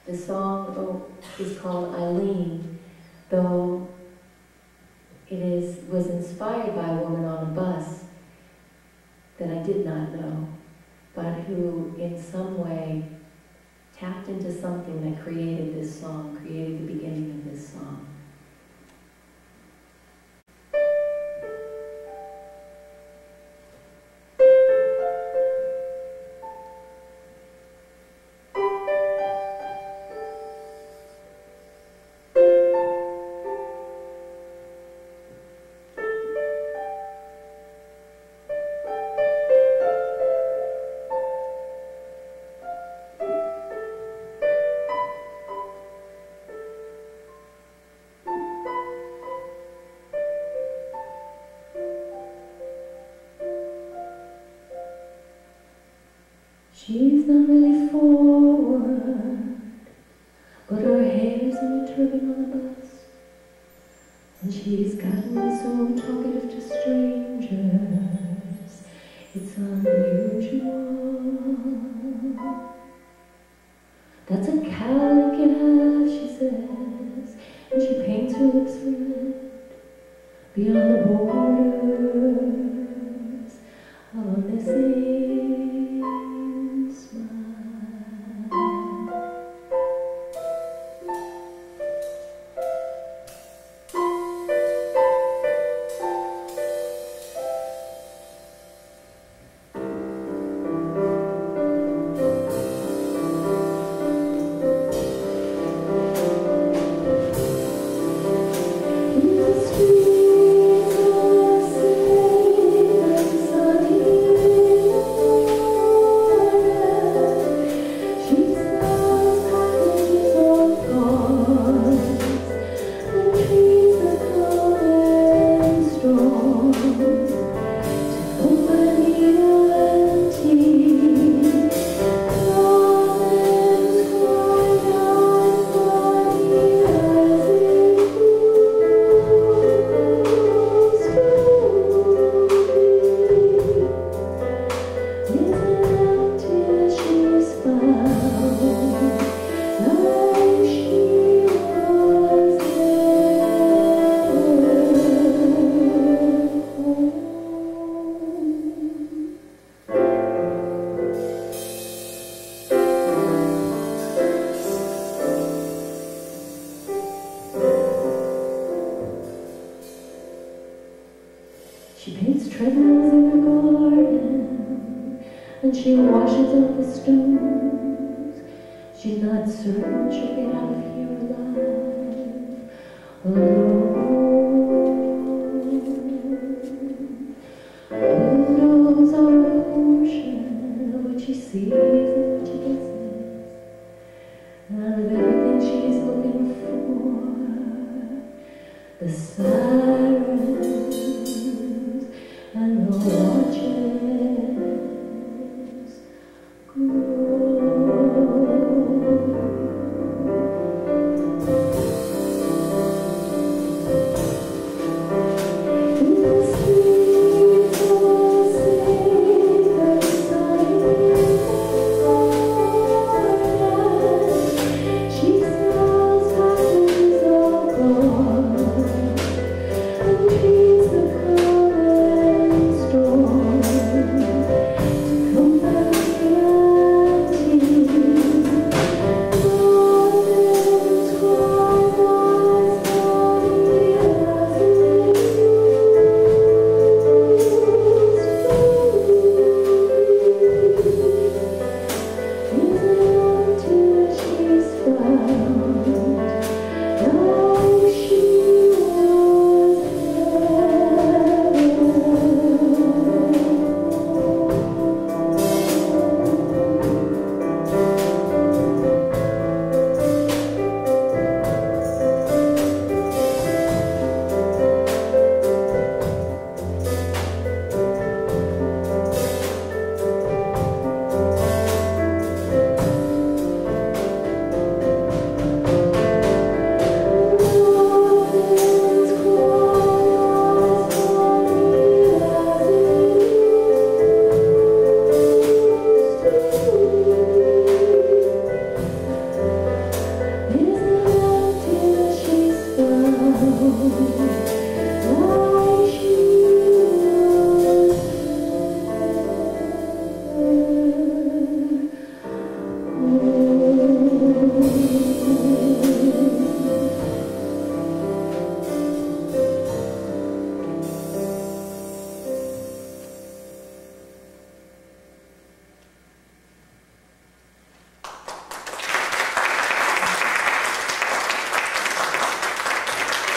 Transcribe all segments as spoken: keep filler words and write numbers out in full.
The song oh, is called Eileen, though it is was inspired by a woman on a bus that I did not know, but who in some way tapped into something that created this song, created the beginning of this song. She's not really forward, but her hair's in a turban on the bus, and she's gotten so talkative to strangers, it's unusual. That's a cowlick in half, she says, and she paints her lips red beyond the borders of a missing smile. She paints treadmills in her garden, and she washes off the stones. She's not certain she'll get out of here alive, alone. Windows are a portion of what she sees and what she guesses, and out of everything she's looking for, the sirens and the watches grow.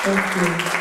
Thank you.